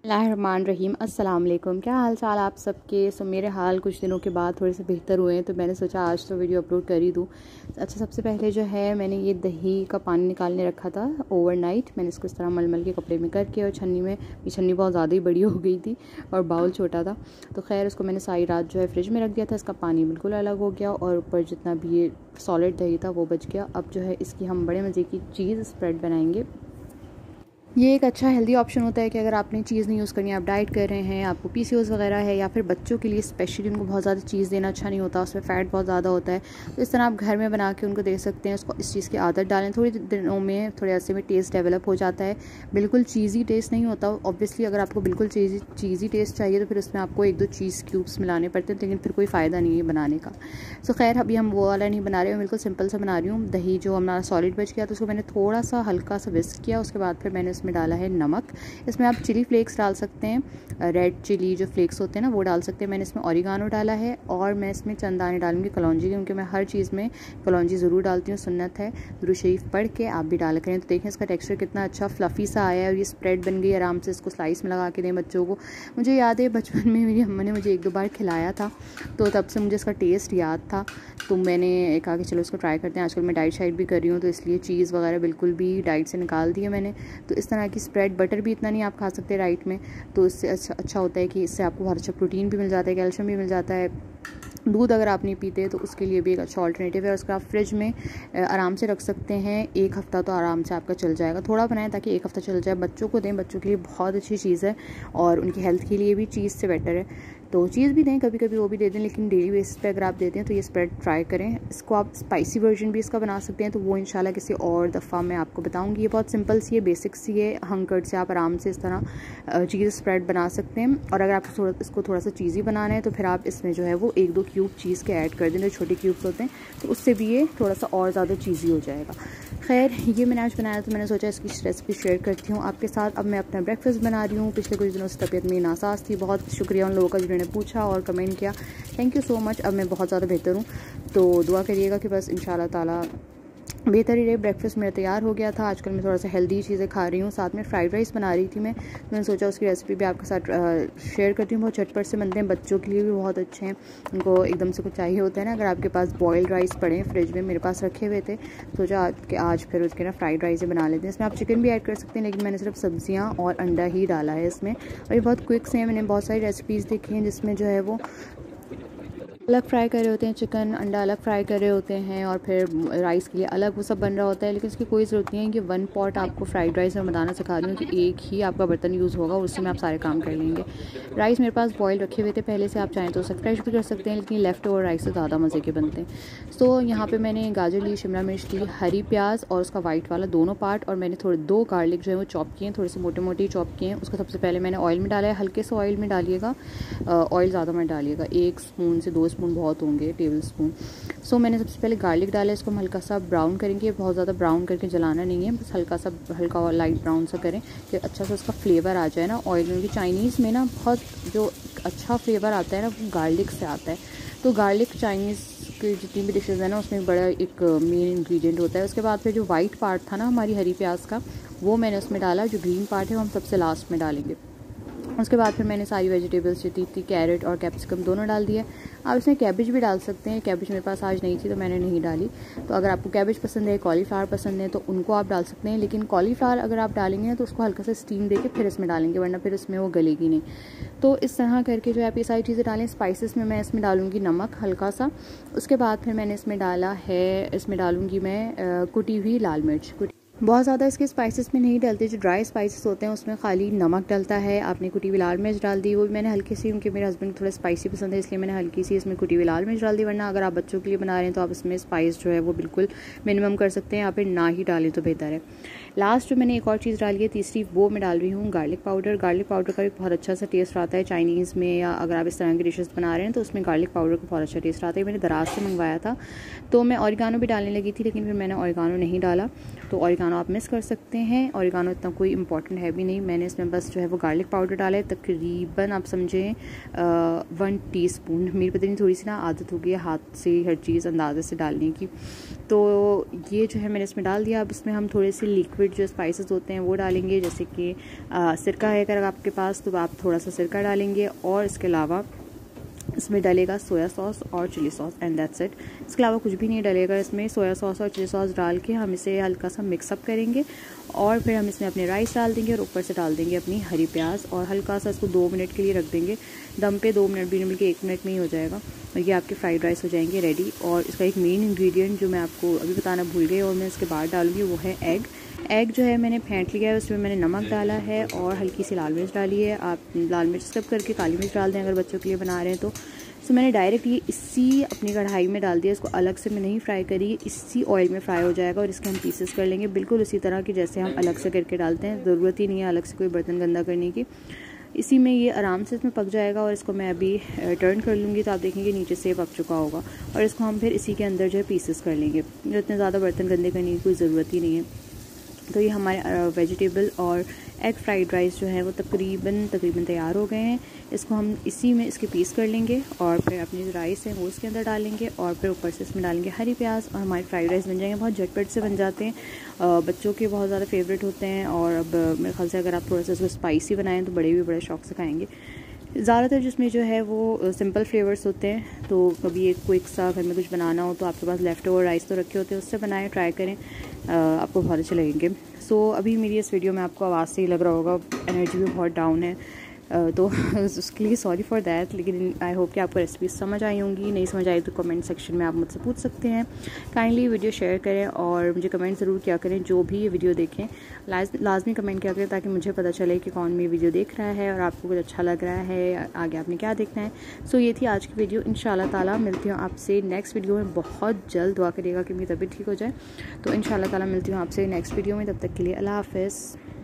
बिस्मिल्लाहिर्रहमानिर्रहीम। अस्सलाम वालेकुम। क्या हाल चाल आप सबके। मेरे हाल कुछ दिनों के बाद थोड़े से बेहतर हुए हैं, तो मैंने सोचा आज तो वीडियो अपलोड कर ही दूँ। अच्छा, सबसे पहले जो है मैंने ये दही का पानी निकालने रखा था ओवरनाइट। मैंने इसको इस तरह मलमल के कपड़े में करके, और छन्नी में, ये छन्नी बहुत ज़्यादा ही बड़ी हो गई थी और बाउल छोटा था, तो खैर उसको मैंने सारी रात जो है फ्रिज में रख दिया था। इसका पानी बिल्कुल अलग हो गया और ऊपर जितना भी ये सॉलिड दही था वो बच गया। अब जो है इसकी हम बड़े मज़े की चीज़ स्प्रेड बनाएंगे। ये एक अच्छा हेल्दी ऑप्शन होता है कि अगर आपने चीज़ नहीं यूज़ करनी है, आप डाइट कर रहे हैं, आपको पीसीओएस वगैरह है, या फिर बच्चों के लिए स्पेशली उनको बहुत ज़्यादा चीज़ देना अच्छा नहीं होता, उसमें फ़ैट बहुत ज़्यादा होता है, तो इस तरह आप घर में बना के उनको दे सकते हैं। उसको इस चीज़ की आदत डालें, थोड़े दिनों में, थोड़े अरसे में टेस्ट डेवलप हो जाता है। बिल्कुल चीज़ी टेस्ट नहीं होता ऑब्वियसली। अगर आपको बिल्कुल चीज़ी टेस्ट चाहिए तो फिर उसमें आपको 1-2 चीज़ क्यूब्स मिलाने पड़ते हैं, लेकिन फिर कोई फ़ायदा नहीं है बनाने का। सो खैर अभी हम वो वाला नहीं बना रहे हैं, बिल्कुल सिंपल सा बना रही हूँ। दही जो हमारा सॉलिड बच गया तो उसको मैंने थोड़ा सा हल्का सा विस्क किया। उसके बाद फिर मैंने उसमें डाला है नमक। इसमें आप चिली फ्लेक्स डाल सकते हैं, रेड चिली जो फ्लेक्स होते हैं ना वो डाल सकते हैं। मैंने इसमें ऑरिगानो डाला है, और मैं इसमें चंद दाने डालूंगी कलौंजी, क्योंकि मैं हर चीज़ में कलौंजी ज़रूर डालती हूँ, सुन्नत है। दुरूद शरीफ पढ़ के आप भी डाल करें। तो देखें इसका टेक्सचर कितना अच्छा फ्लफ़ी सा आया है, और ये स्प्रेड बन गई। आराम से इसको स्लाइस में लगा के दें बच्चों को। मुझे याद है बचपन में मेरी अम्मा ने मुझे 1-2 बार खिलाया था, तो तब से मुझे इसका टेस्ट याद था, तो मैंने कहा कि चलो इसको ट्राई करते हैं। आजकल मैं डाइट शाइट भी कर रही हूँ, तो इसलिए चीज़ वगैरह बिल्कुल भी डाइट से निकाल दी है मैंने। तो इस तरह की स्प्रेड, बटर भी इतना नहीं आप खा सकते राइट में, तो इससे अच्छा होता है कि इससे आपको बहुत अच्छा प्रोटीन भी मिल जाता है, कैल्शियम भी मिल जाता है। दूध अगर आप नहीं पीते तो उसके लिए भी एक अच्छा ऑल्टरनेटिव है। और उसका आप फ्रिज में आराम से रख सकते हैं, 1 हफ़्ता तो आराम से आपका चल जाएगा। थोड़ा बनाएं ताकि 1 हफ़्ता चल जाए। बच्चों को दें, बच्चों के लिए बहुत अच्छी चीज़ है, और उनकी हेल्थ के लिए भी चीज़ से बेटर है। तो चीज़ भी दें, कभी कभी वो भी दे दें, लेकिन डेली बेसिस पे अगर आप देते हैं तो ये स्प्रेड ट्राई करें। इसको आप स्पाइसी वर्जन भी इसका बना सकते हैं, तो वो इंशाल्लाह किसी और दफ़ा मैं आपको बताऊंगी। ये बहुत सिंपल सी है, बेसिक सी है। हंकर्ड से आप आराम से इस तरह चीज़ स्प्रेड बना सकते हैं। और अगर आपको इसको थोड़ा सा चीज़ी बनाना है तो फिर आप इसमें जो है वो 1-2 क्यूब चीज़ के ऐड कर दें, जो छोटे क्यूब्स होते हैं, तो उससे भी ये थोड़ा सा और ज़्यादा चीज़ी हो जाएगा। खैर ये मैंने आज बनाया, तो मैंने सोचा इसकी रेसिपी शेयर करती हूँ आपके साथ। अब मैं अपना ब्रेकफास्ट बना रही हूँ। पिछले कुछ दिनों से तबीयत मेरी नासाज थी। बहुत शुक्रिया उन लोगों का जिन्होंने पूछा और कमेंट किया, थैंक यू सो मच। अब मैं बहुत ज़्यादा बेहतर हूँ, तो दुआ करिएगा कि बस इंशाल्लाह ताला बेहतर ही रहे। ब्रेकफास्ट मेरा तैयार हो गया था। आजकल मैं थोड़ा सा हेल्दी चीज़ें खा रही हूँ। साथ में फ्राइड राइस बना रही थी मैंने सोचा उसकी रेसिपी भी आपके साथ शेयर करती हूँ। बहुत झटपट से बनते हैं, बच्चों के लिए भी बहुत अच्छे हैं। उनको एकदम से कुछ चाहिए होता है ना, अगर आपके पास बॉयल्ड राइस पड़े हैं फ्रिज में, मेरे पास रखे हुए थे, सोचा कि आज फिर उसके ना फ्राइड राइस बना लेते हैं। इसमें आप चिकन भी ऐड कर सकते हैं, लेकिन मैंने सिर्फ सब्जियाँ और अंडा ही डाला है इसमें। और ये बहुत क्विक से हैं। मैंने बहुत सारी रेसिपीज़ देखी हैं जिसमें जो है वो अलग फ्राई कर रहे होते हैं, चिकन अंडा अलग फ्राई कर रहे होते हैं, और फिर राइस के लिए अलग वो सब बन रहा होता है। लेकिन इसकी कोई ज़रूरत नहीं है कि 1 पॉट आपको फ्राइड राइस में बनाना सिखा रही हूँ कि एक ही आपका बर्तन यूज़ होगा और उसी में आप सारे काम कर लेंगे। राइस मेरे पास बॉयल रखे हुए थे पहले से, आप चाहें तो उसे फ्रेश भी कर सकते हैं, लेकिन लेफ्ट ओवर राइस से ज़्यादा मज़े के बनते हैं। तो यहाँ पर मैंने गाजर ली, शिमला मिर्च ली, हरी प्याज और उसका वाइट वाला दोनों पार्ट, और मैंने थोड़े 2 गार्लिक जो है वो चॉप किए हैं, थोड़े से मोटे मोटे चॉप किए हैं। उसको सबसे पहले मैंने ऑयल में डाला है, हल्के से ऑयल में डालिएगा, ऑयल ज़्यादा मत डालिएगा, 1 स्पून से 2 स्पून बहुत होंगे, टेबल स्पून। सो मैंने सबसे पहले गार्लिक डाला है, इसको हम हल्का सा ब्राउन करेंगे। बहुत ज़्यादा ब्राउन करके जलाना नहीं है, बस हल्का लाइट ब्राउन सा करें कि अच्छा सा उसका फ्लेवर आ जाए ना ऑयल में। चाइनीज़ में ना बहुत जो अच्छा फ्लेवर आता है ना वो गार्लिक से आता है। तो गार्लिक चाइनीज़ की जितनी भी डिशेज़ है ना उसमें बड़ा एक मेन इंग्रेडिएंट होता है। उसके बाद फिर जो वाइट पार्ट था ना हमारी हरी प्याज का, वो मैंने उसमें डाला। जो ग्रीन पार्ट है वो हम सबसे लास्ट में डालेंगे। उसके बाद फिर मैंने सारी वेजिटेबल्स जो थी कैरेट और कैप्सिकम दोनों डाल दिए। आप इसमें कैबेज भी डाल सकते हैं, कैबेज मेरे पास आज नहीं थी तो मैंने नहीं डाली। तो अगर आपको कैबेज पसंद है, कॉलीफ्लावर पसंद है, तो उनको आप डाल सकते हैं, लेकिन कॉलीफ्लावर अगर आप डालेंगे तो उसको हल्का सा स्टीम देके फिर इसमें डालेंगे, वरना फिर इसमें वो गलेगी नहीं। तो इस तरह करके जो है आप ये सारी चीज़ें डालें। स्पाइसेस में मैं इसमें डालूंगी नमक हल्का सा। उसके बाद फिर मैंने इसमें डाला है, इसमें डालूंगी मैं कुटी हुई लाल मिर्च। बहुत ज़्यादा इसके स्पाइसेस में नहीं डलते, जो ड्राई स्पाइसेस होते हैं उसमें खाली नमक डलता है। आपने कुटी हुई लाल मिर्च डाल दी, वो भी मैंने हल्की सी, क्योंकि मेरे हस्बैंड को थोड़ा स्पाइसी पसंद है इसलिए मैंने हल्की सी इसमें कुटी हुई लाल मिर्च डाल दी। वरना अगर आप बच्चों के लिए बना रहे हैं तो आप इसमें स्पाइस जो है वो बिल्कुल मिनिमम कर सकते हैं, यहाँ पे ना ही डालें तो बेहतर है। लास्ट जो मैंने एक और चीज़ डाली है तीसरी, वो मैं डाल रही हूँ गार्लिक पाउडर। गार्लिक पाउडर का भी बहुत अच्छा सा टेस्ट आता है चाइनीज़ में, या अगर आप इस तरह की डिशेज़ बना रहे हैं तो उसमें गार्लिक पाउडर का बहुत अच्छा टेस्ट आता है। मैंने दराज से मंगवाया था, तो मैं ऑरिगानो भी डालने लगी थी, लेकिन फिर मैंने ऑरिगानो नहीं डाला। तो ऑरिगानो ऑरिगानो आप मिस कर सकते हैं। ऑरिगानो इतना कोई इंपॉर्टेंट है भी नहीं। मैंने इसमें बस जो है वो गार्लिक पाउडर डाला है, तकरीबन आप समझें 1 टीस्पून। मेरी पता नहीं थोड़ी सी ना आदत हो गई है हाथ से हर चीज़ अंदाजे से डालने की, तो ये जो है मैंने इसमें डाल दिया। अब इसमें हम थोड़े से लिक्विड जो स्पाइसेस होते हैं वो डालेंगे, जैसे कि सिरका है अगर आपके पास तो आप थोड़ा सा सिरका डालेंगे, और इसके अलावा इसमें डलेगा सोया सॉस और chilli sauce and that's it. इसके अलावा कुछ भी नहीं डलेगा इसमें। सोया सॉस और चिली सॉस डाल के हम इसे हल्का सा मिक्सअप करेंगे, और फिर हम इसमें अपने राइस डाल देंगे और ऊपर से डाल देंगे अपनी हरी प्याज, और हल्का सा इसको 2 मिनट के लिए रख देंगे दम पे। 2 मिनट भी नहीं बल्कि 1 मिनट में ही हो जाएगा, और ये आपके फ्राइड राइस हो जाएंगे रेडी। और इसका एक मेन इंग्रेडिएंट जो मैं आपको अभी बताना भूल गई और मैं इसके बाद डालूंगी वो है एग। एग जो है मैंने फेंट लिया है, उसमें मैंने नमक डाला है और हल्की सी लाल मिर्च डाली है। आप लाल मिर्च स्किप करके काली मिर्च डाल दें अगर बच्चों के लिए बना रहे हैं तो। सो मैंने डायरेक्ट ये इसी अपनी कढ़ाई में डाल दिया, इसको अलग से मैं नहीं फ्राई करी, इसी ऑयल में फ्राई हो जाएगा। और इसके हम पीसेस कर लेंगे बिल्कुल उसी तरह की जैसे हम अलग से करके डालते हैं। ज़रूरत ही नहीं है अलग से कोई बर्तन गंदा करने की। इसी में ये आराम से इसमें पक जाएगा, और इसको मैं अभी टर्न कर लूँगी तो आप देखेंगे नीचे से पक चुका होगा। और इसको हम फिर इसी के अंदर जो है पीसेस कर लेंगे। इतने ज़्यादा बर्तन गंदे करने की कोई ज़रूरत ही नहीं है। तो ये हमारे वेजिटेबल और एग फ्राइड राइस जो है वो तकरीबन तैयार हो गए हैं। इसको हम इसी में इसके पीस कर लेंगे, और फिर अपनी जो राइस है वो इसके अंदर डालेंगे, और फिर ऊपर से इसमें डालेंगे हरी प्याज, और हमारे फ्राइड राइस बन जाएंगे। बहुत झटपट से बन जाते हैं, बच्चों के बहुत ज़्यादा फेवरेट होते हैं। और अब मेरे ख्याल से अगर आप थोड़ा सा इसको स्पाइसी बनाएं तो बड़े भी बड़े शौक से खाएंगे। ज़्यादातर जिसमें जो है वो सिंपल फ्लेवर्स होते हैं, तो कभी एक क्विक सा घर में कुछ बनाना हो तो आपके पास लेफ़्ट ओवर राइस तो रखे होते हैं, उससे बनाएं, ट्राई करें, आपको बहुत अच्छे लगेंगे। सो अभी मेरी इस वीडियो में आपको आवाज़ से ही लग रहा होगा एनर्जी भी बहुत डाउन है, तो उसके लिए सॉरी फॉर दैट। लेकिन आई होप कि आपको रेसिपी समझ आई होंगी। नहीं समझ आई तो कमेंट सेक्शन में आप मुझसे पूछ सकते हैं। काइंडली वीडियो शेयर करें और मुझे कमेंट ज़रूर किया करें, जो भी ये वीडियो देखें लाजमी कमेंट किया करें, ताकि मुझे पता चले कि कौन मेरी वीडियो देख रहा है और आपको कुछ अच्छा लग रहा है, आगे आपने क्या देखना है। सो ये थी आज की वीडियो। इंशाल्लाह ताला मिलती हूँ आपसे नेक्स्ट वीडियो में। बहुत जल्द दुआ करिएगा कि मेरी तबीयत ठीक हो जाए। तो इंशाल्लाह ताला मिलती हूँ आपसे नेक्स्ट वीडियो में। तब तक के लिए अल्लाह हाफ़िज़।